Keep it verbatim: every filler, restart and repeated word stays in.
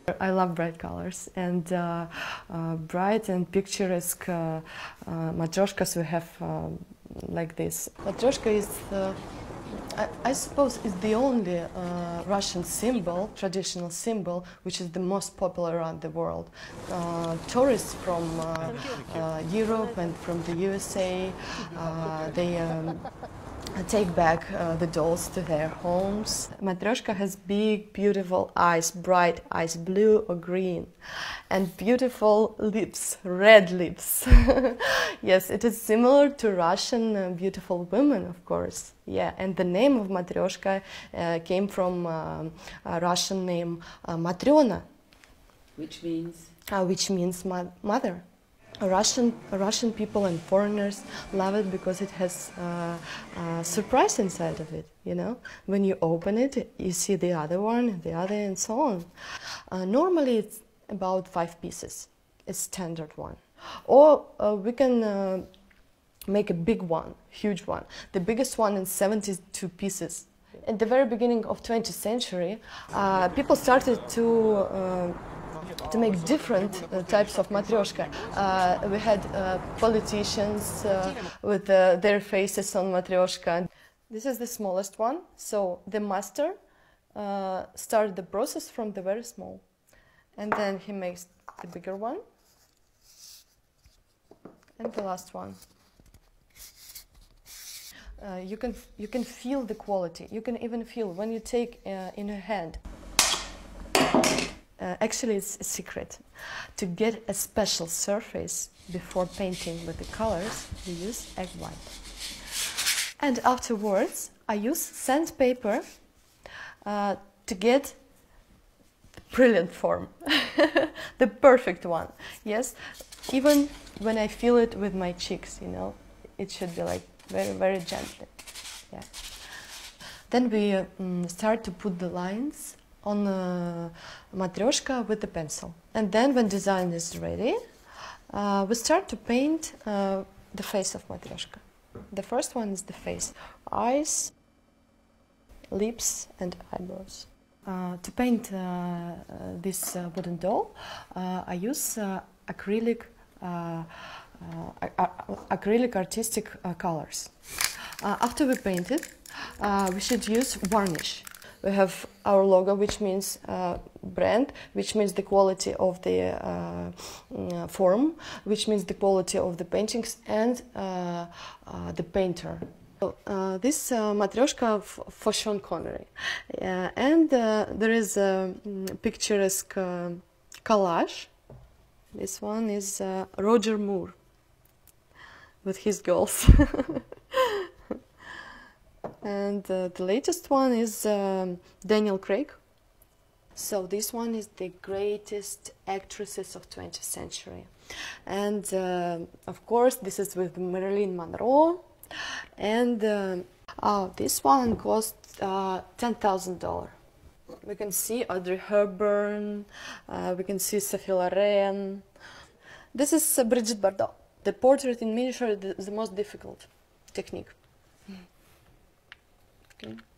I love bright colors and uh, uh, bright and picturesque uh, uh, matryoshkas we have uh, like this. Matryoshka is, uh, I, I suppose, is the only uh, Russian symbol, traditional symbol, which is the most popular around the world. Uh, tourists from uh, uh, Europe and from the U S A, uh, they um, take back uh, the dolls to their homes. Matryoshka has big, beautiful eyes, bright eyes, blue or green, and beautiful lips, red lips. Yes, it is similar to Russian uh, beautiful women, of course. Yeah, and the name of Matryoshka uh, came from uh, a Russian name uh, Matryona, which means uh, which means mo mother. Russian, Russian people and foreigners love it because it has uh, a surprise inside of it, you know. When you open it, you see the other one, the other, and so on. Uh, normally it's about five pieces, a standard one. Or uh, we can uh, make a big one, huge one. The biggest one is seventy-two pieces. At the very beginning of twentieth century, uh, people started to uh, to make different uh, types of matryoshka. Uh, we had uh, politicians uh, with uh, their faces on matryoshka. This is the smallest one, so the master uh, started the process from the very small. And then he makes the bigger one, and the last one. Uh, you can, you can feel the quality. You can even feel when you take uh, in your hand. Uh, actually, it's a secret. To get a special surface before painting with the colors, we use egg white. And afterwards, I use sandpaper uh, to get the brilliant form, the perfect one. Yes, even when I feel it with my cheeks, you know, it should be like very, very gently. Yeah. Then we uh, um, start to put the lines on uh, matryoshka with the pencil. And then when design is ready, uh, we start to paint uh, the face of matryoshka. The first one is the face. Eyes, lips and eyebrows. Uh, to paint uh, uh, this uh, wooden doll, uh, I use uh, acrylic, uh, uh, acrylic artistic uh, colors. Uh, after we paint it, uh, we should use varnish. We have our logo, which means uh, brand, which means the quality of the uh, uh, form, which means the quality of the paintings and uh, uh, the painter. So, uh, this uh, matryoshka for Sean Connery. Uh, and uh, there is a um, picturesque uh, collage. This one is uh, Roger Moore with his girls. And uh, the latest one is um, Daniel Craig. So this one is the greatest actresses of twentieth century. And uh, of course this is with Marilyn Monroe. And uh, oh, this one cost uh, ten thousand dollars. We can see Audrey Hepburn, uh, we can see Sophie Loren. This is uh, Brigitte Bardot. The portrait in miniature is the, the most difficult technique. Okay.